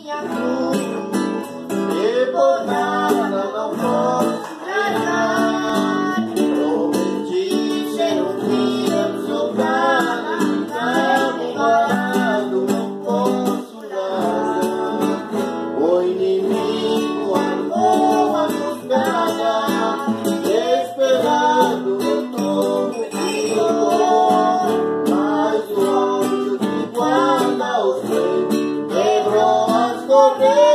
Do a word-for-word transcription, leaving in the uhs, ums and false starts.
minha cruz, e por nada não posso ganhar. Prometi ser um filho soldado, caminhando não posso dar. O inimigo armou a emboscada, esperando o topo que voou, mas o anjo que guarda os reis quebrou as correntes.